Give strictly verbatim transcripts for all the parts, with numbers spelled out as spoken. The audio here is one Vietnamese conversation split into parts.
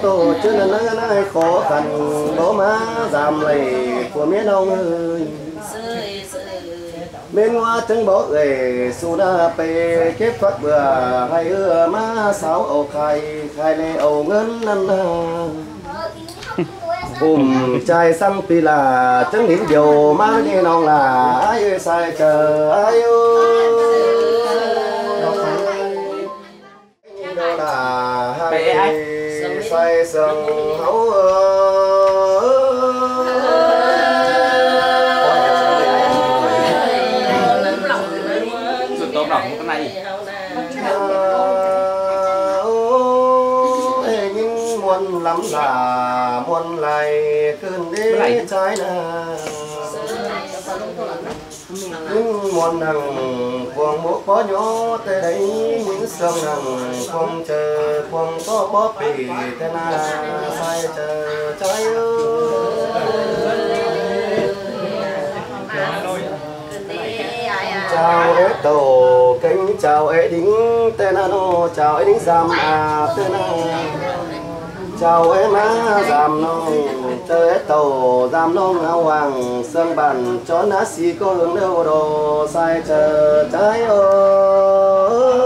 tổ chứ là nó nói khó khăn bố má giảm lầy của miếng ông ơi bên hoa trứng bó ghề su đa pê kết phát bừa hay ưa má sáu ổ khai khai lê ổ ngân năn cùng trai xăng pi là trứng điểm dầu má nghe non là ai ơi sai chờ ai ơi đâu là hai xoay sườn hấu tốt lòng cái này nhưng muốn lắm là muốn lại cơn đế trái là những muốn rằng quăng bố có nhó tới đấy những sương rằng quăng chờ quăng có bó bì thế là sai chờ trái chào ế tổ cánh chào ế đính tên là nó chào ế đính giam à tên là chào ế má giam nó tơ ế tổ giam nó ngao hoàng sương bàn chó ná xì có hướng đâu đồ sai chờ trái ơi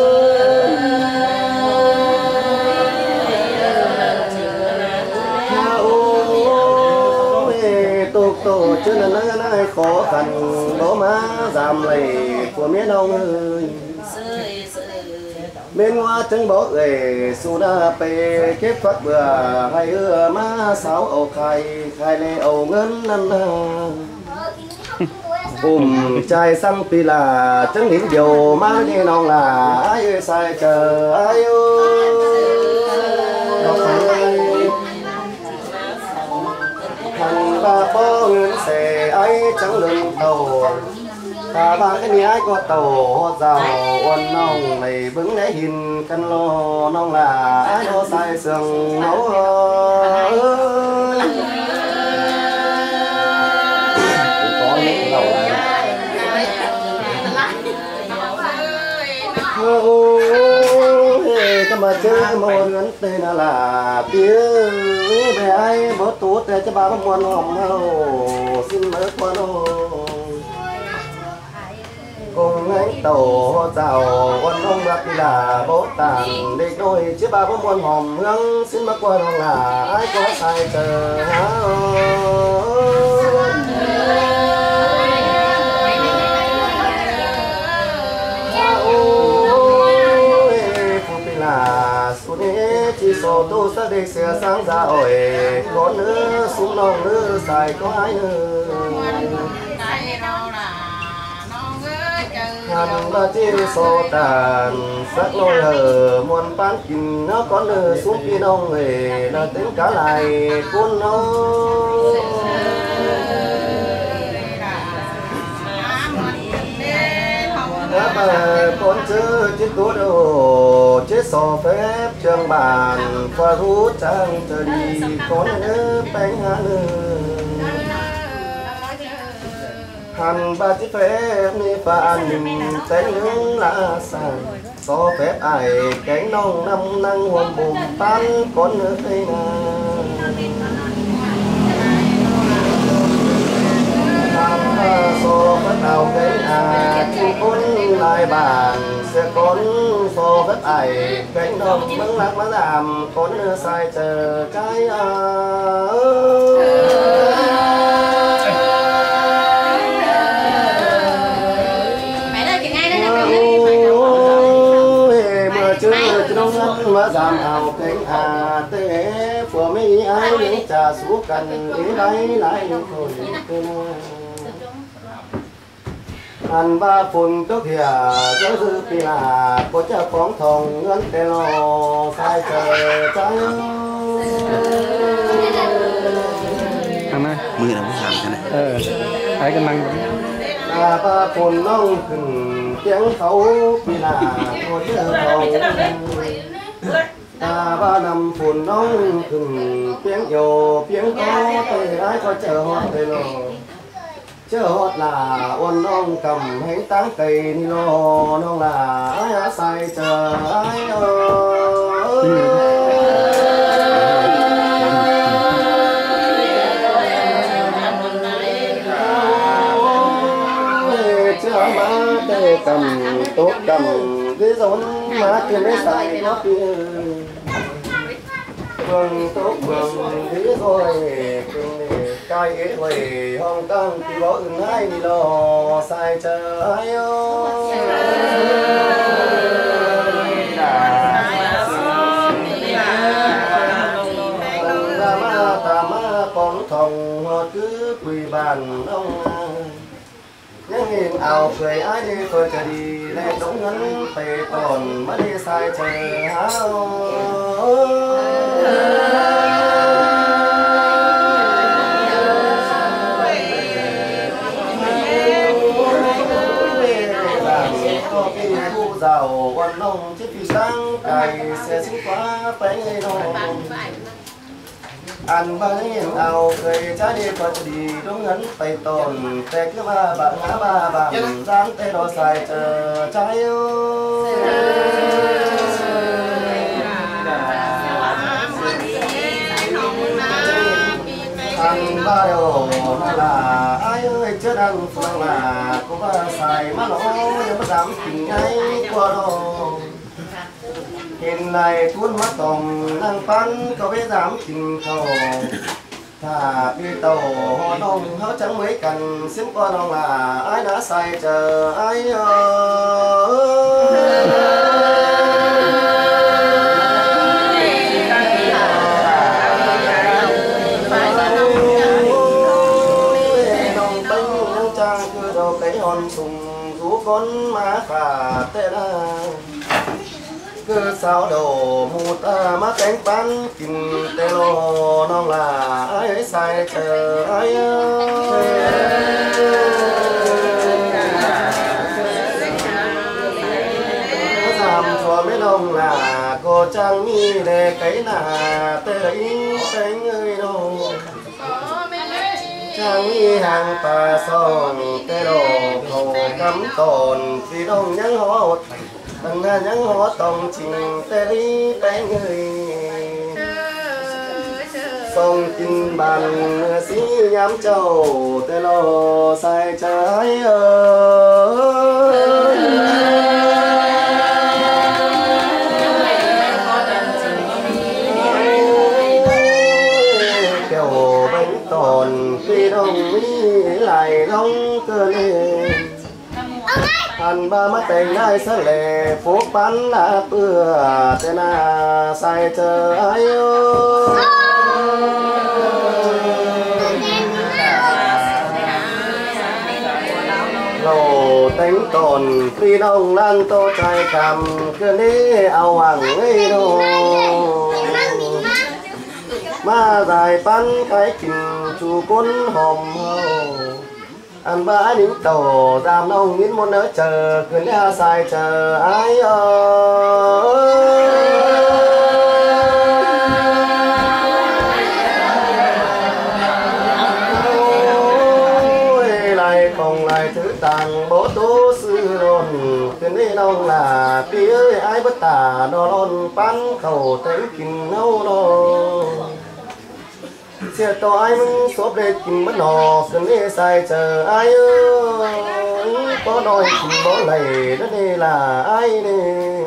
tổ tổ chứ là nó nói khó khăn bố má giảm lầy của miếng ông ơi bên hoa trứng bó ghề su đa pê kết phát bừa hay ưa má sáu ổ khai khai lê ổ ngân năn cùng trai xăng pi là trứng điểm dầu má nghe non là ai ơi sai chờ ai ơi thằng ba bó ngân xe ấy trắng lưng tàu ta ba cái ní ai có tàu giàu ôn nông này vững để hình căn lo nông là ai nó sai sườn nấu có những lẩu cái mà chơi một ngắn tên là tiếng về ai bớt tốt để cho ba bác quan hòm hầu xin mời quan hầu cùng anh tổ giàu con ông bác là bố tàng để đôi chứ ba bác quan hòm hương xin mời quan hầu là ai có sai chờ là xuống hết chỉ số tu xác định sẽ sáng ra ổi có nữa xuống lòng nữa xài có hai nữa hàn ba chỉ số tàn sắc lôi hở muôn bán kinh nó có nữa xuống kia nông nghề là tính cả lại cuốn nó mà con chữ chiếc túi đồ chết sò phép trường bàn qua rút trang chờ đi con nữa bánh hạ nữa hàn ba chiếc phép ni phản tên những lá sàn so phép ai cánh nông năm năng hôm bùm tan con nữa đây nè so với tàu cái à chung cuốn lại bàn sẽ con so với ai cánh đồng mắng lạc má làm con nữa sai chờ cái à mưa chưa trong ngân má giảm hào cánh à tế của mấy ai những trà xuống cần ý đấy lại thôi anh ba phun tốt hiền dấu dư pi là có cha phóng thòng ngân tê lo sai chờ trái anh ơi mười là muốn làm thế này ờ thấy cái măng à ba phun nông khừng tiếng khẩu pi là có cha thòng ta ba năm phun nông khừng tiếng dầu tiếng có tay ai có chờ hoa tê lo chớ hót là ôn ông cầm hánh táng cây ni lô nông là ai sai chờ ai ơi má tiền đấy xài nó kia vườn tốt vườn thứ rồi cai ghế về hong căng thì có ứng hai đi lo sai chờ ai ơi ra ma ta ma con thòng họ cứ quỳ bàn ông những hình ảo cười ai đi tôi chờ đi lên đúng ngắn tề tòn mất đi sai chờ háo giàu quan nông chiếc phi sáng cày xe xính quá phải ngay nông ăn ba hiền ảo cười trái đi qua đi đúng ngắn tay tồn tè cứ ba bạn ngã ba bạn dáng tay đo xài chờ trái ơi ăn ba điều là ai ơi chưa đang phương là cô ba xài má lỗ nhưng mà dám tình ngay qua đâu hiện này cuốn mắt tòng năng phán có biết dám tình cầu thà đi tàu họ nông họ chẳng mấy cần xin con ông là ai đã xài chờ ai cái hòn sùng rú con má khả tê la cứ sao đầu mù ta má cánh bán kìm tê lô non là ai ấy sai chờ ai làm cho mấy nông là cô trang mi để cái là tê ấy cánh ơi đâu trang mi hàng tà song tê đồ hồ cắm tồn vì đông nhắn hóa bằng nga nhắn hóa tòng trình tê lý té người sông kinh bàn xí nhám châu tê lô sai trái ơi kẹo bánh tồn khi đông mỹ lại đông cơ lên anh ba mắt tình ai sẽ lệ phúc bắn là bữa tên à sai chờ ai ơi lồ tính tồn khi đông lan tô trai cầm cứ đi ao hoàng ấy đâu ma dài bắn cái kình chú cuốn hòm hầu anh ba những tàu giam nông miễn muốn nỡ chờ cứ nhà sai chờ ai ơi lại không lại thứ tàng bố tố sư đồn cứ đi đâu là phía ai bất tả đo lon bán cầu thấy kinh nâu đo xe to ai muốn xốp để tìm mất nọ cần đi sai chờ ai ơi có đôi tìm bó này đó đây là ai nè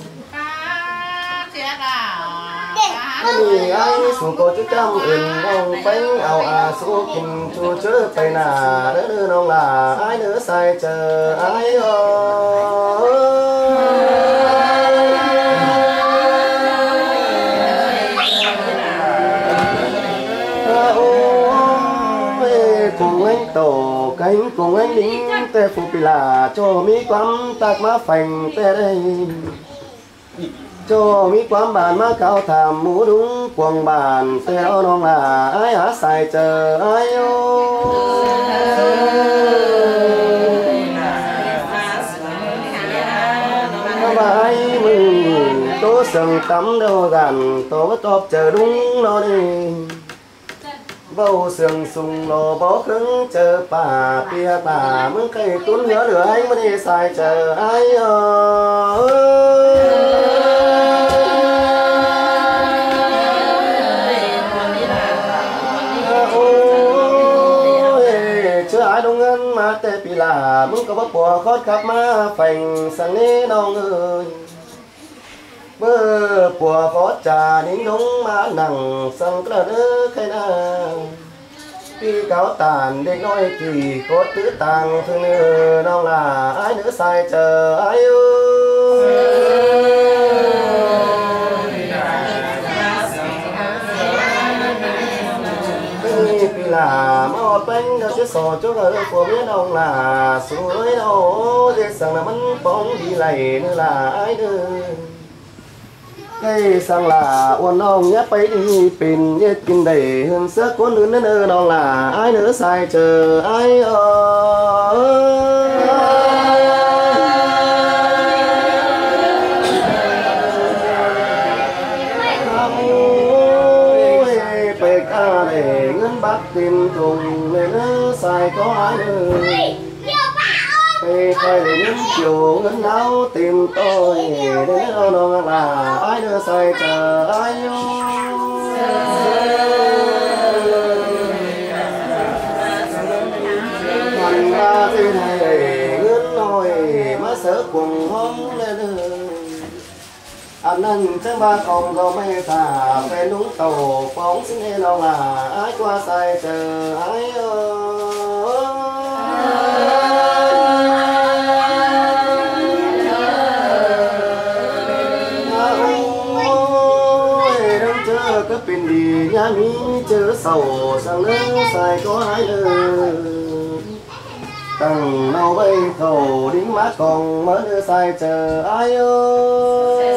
ai ai xuống cô chú trăm ơn ông bánh ảo à số kim chú chớ tay nà đỡ đưa nông là ai nữa sai chờ ai ơi cùng anh tổ cánh cùng anh lính tê phụ bị là cho mi quắm tạc má phành tê đây cho mi quắm bàn má cao thảm mũ đúng quần bàn tê đó non là ai hả xài chờ ai ơi bà ai mừng tố sừng tắm đâu gàn tố top chờ đúng nó đi bầu sườn sùng lò bó cứng chờ bà tia bà muốn cây tuấn nhớ được anh mới đi xài chờ ai ơi ôi chưa ai đông ngân mà tê bị là muốn có bắp bò khót khắp má phành sang nế đâu người mơ của có trà nín đúng má nặng sang cái đứa cái nào khi cáo tàn để nói kỳ có tứ tàng thương nữ đâu là ai nữa sai chờ ai ơi là một bánh đâu chứ sò chỗ ở của biết ông là suối đâu dễ sang là bắn bóng đi lầy nữa là ai nữa cái sang là uốn ông nhấp ấy đi pin nhét kinh đầy hơn sức cuốn lớn nữa đâu là ai nữa sai chờ ai ơi bê ca để ngân bát tìm cùng nên nữa sai có ai nữa khi coi để những chiều ngân áo tìm tôi đến đâu đâu là ai đưa sai chờ ai thành ra thế này ngân nồi má sợ cùng hông lên anh anh chẳng ba không có mấy thả về đúng tàu phóng xin nên đâu là ai qua sai chờ ai cái pin đi nhà mi chớ sầu sang nước sai có ai ơi tầng nào bay cầu đính má còn mới đưa sai chờ ai ơi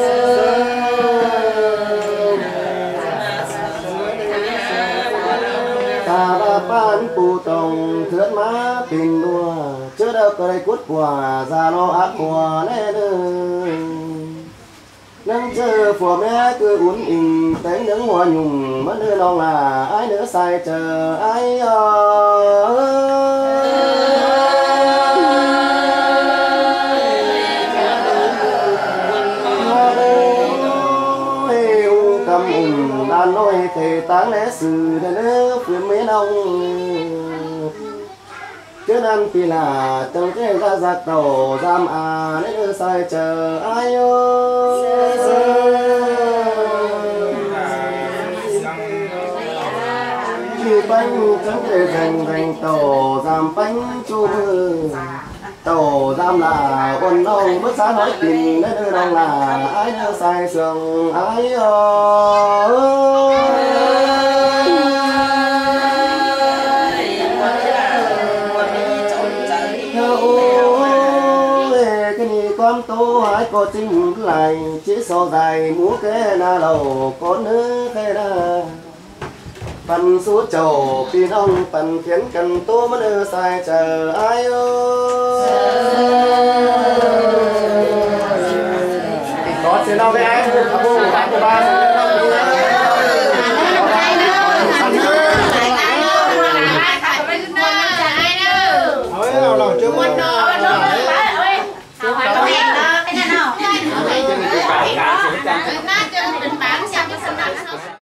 ta đã bán phù tòng thướt má pin đua chớ đâu có đây cút quả ra nó ác quả lên ơi nắng chờ phù mẹ cứ uốn in cánh nắng hoa nhung mất nữa non là ai nữa sai chờ ai ơi cầm ủng đàn nói thề táng lẽ sự để nữa phiền mấy nông chứ nên vì là trong cái ra giặc tàu giam à nên đưa sai chờ ai ơi khi bánh chẳng thể dành dành tàu giam bánh chu mơ tàu giam là quân ông bước xa nói tình nên đưa đâu là ai đưa sai sườn ai ơi con tô hái có chính lại chỉ so dài múa cái na lầu có nữ cái na phần số trầu pin ông phần khiến cần tô mới đưa sai chờ ai ơi